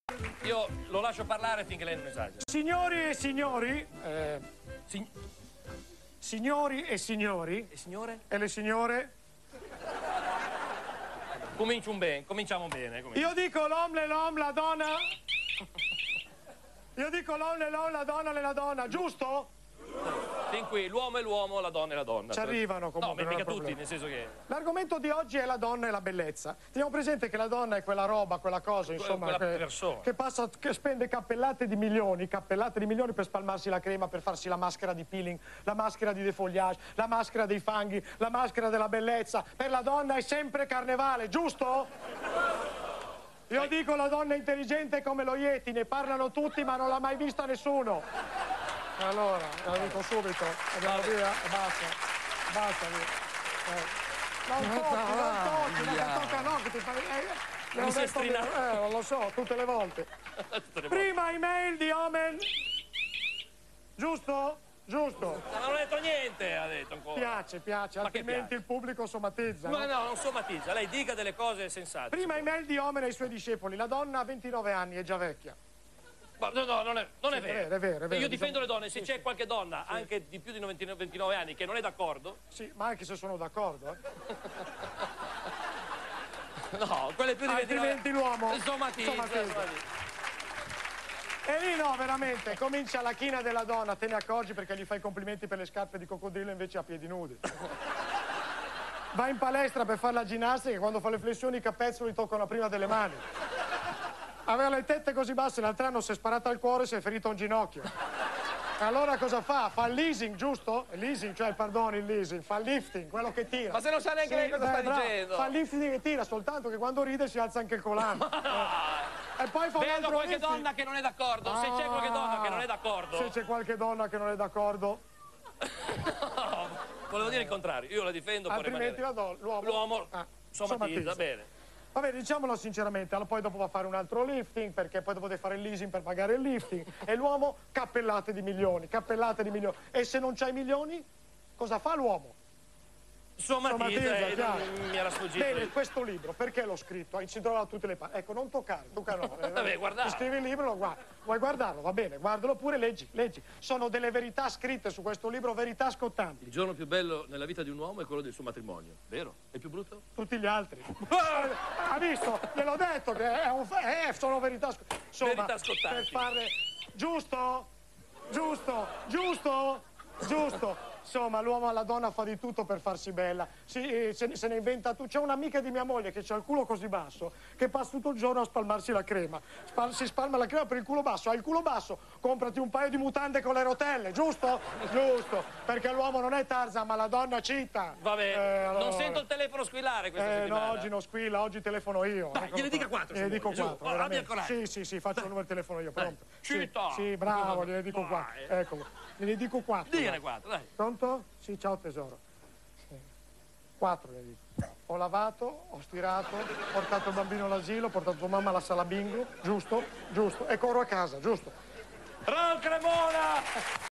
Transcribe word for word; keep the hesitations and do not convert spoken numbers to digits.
Io lo lascio parlare finché lei non esagera. Signori e signori, eh, si- signori e signori, E signore? e le signore, Comincio un bene, cominciamo bene. Cominciamo. io dico l'om, le l'om, la donna, io dico l'om, le l'om, la donna, le la donna, giusto? Fin qui, l'uomo è l'uomo, la donna è la donna. Ci arrivano comunque. No, ma non è mica tutti, problema. nel senso che... L'argomento di oggi è la donna e la bellezza. Teniamo presente che la donna è quella roba, quella cosa, insomma, quella che, persona. che passa, che spende cappellate di milioni, cappellate di milioni per spalmarsi la crema, per farsi la maschera di peeling, la maschera di defoliage, la maschera dei fanghi, la maschera della bellezza. Per la donna è sempre carnevale, giusto? Io dico la donna è intelligente come lo Yeti, ne parlano tutti ma non l'ha mai vista nessuno. Allora, lo dico subito, andiamo via e basta, basta via. Eh. Non tocchi, non tocchi, non ti tocca no, che ti fai... Eh, Mi sei detto, strinato. eh, non lo so, tutte le volte. Tutte le volte. Prima email di Omen, giusto? Giusto. Ma non ho detto niente, ha detto ancora. Piace, piace, Ma che altrimenti piace? il pubblico somatizza. Ma no? no, non somatizza, lei dica delle cose sensate. Prima email di Omen ai suoi discepoli, la donna ha ventinove anni, è già vecchia. Ma no, no, non è, non è Sì, è vero. vero, è vero, è vero, Io difendo diciamo- le donne, se sì, c'è sì. qualche donna, anche di più di ventinove anni, che non è d'accordo, Sì, ma anche se sono d'accordo, eh. no, quelle più di ventinove Altrimenti l'uomo Somatizza, somatizza. somatizza. E lì no, veramente, comincia la china della donna, te ne accorgi perché gli fai i complimenti per le scarpe di coccodrillo invece a piedi nudi. Va in palestra per fare la ginnastica e quando fa le flessioni i capezzoli toccano prima delle mani. Aveva le tette così basse, l'altro anno si è sparata al cuore e si è ferito un ginocchio. E allora cosa fa? Fa il leasing, giusto? Il leasing, cioè, pardon, il leasing, fa il lifting, quello che tira. Ma se non sa neanche lei cosa beh, sta bravo. dicendo. Fa il lifting e tira, soltanto che quando ride si alza anche il colano. Eh. E poi fa un Vedo altro qualche lifting. donna che non è d'accordo, se c'è qualche donna che non è d'accordo... Se c'è qualche donna che non è d'accordo, No, volevo dire il contrario, io la difendo per altrimenti la rimanere... donna, l'uomo... L'uomo ah, somatizza, bene. Vabbè, diciamolo sinceramente, allora poi dopo va a fare un altro lifting, perché poi dopo deve fare il leasing per pagare il lifting, e l'uomo cappellate di milioni, cappellate di milioni. E se non c'hai milioni, cosa fa l'uomo? Somatizza, eh, chiaro. mi era sfuggito. Bene, questo libro, perché l'ho scritto? Si trova da tutte le parti. Ecco, non toccare, tocca no. Eh, Vabbè, guardate. Ti scrivi il libro, lo guardi. Vuoi guardarlo? Va bene, guardalo pure, leggi, leggi. Sono delle verità scritte su questo libro, verità scottanti. Il giorno più bello nella vita di un uomo è quello del suo matrimonio, vero? E il più brutto? Tutti gli altri. Ha visto? Gliel'ho detto che è un, eh, sono verità scottanti. Insomma, Verità scottanti. per farle... Giusto? Giusto? Giusto? Giusto? Insomma, l'uomo alla donna fa di tutto per farsi bella. Si, eh, se, se ne inventa tu. C'è un'amica di mia moglie che ha il culo così basso che passa tutto il giorno a spalmarsi la crema. Spal- si spalma la crema per il culo basso. Hai il culo basso, comprati un paio di mutande con le rotelle, giusto? Giusto. Perché l'uomo non è Tarzan, ma la donna cita. Vabbè, Eh, allora... non sento il telefono squillare questa Eh, settimana. no, oggi non squilla, oggi telefono io. Dai, Eccolo gliene qua. dica quattro, Gliene se dico vuole, su. quattro, Oh, veramente. abbia coraggio. Sì, sì, sì, faccio il numero di telefono io, pronto? Dai, cita. Sì, sì, bravo, gliene dico Vai. quattro. Ecco, gliene dico quattro. Digliene dai. quattro, dai. Pronto? Sì, ciao tesoro. Sì. Quattro le dico. Ho lavato, ho stirato, ho portato il bambino all'asilo, ho portato tua mamma alla sala bingo, giusto? Giusto. E corro a casa, giusto? Ron Cremona!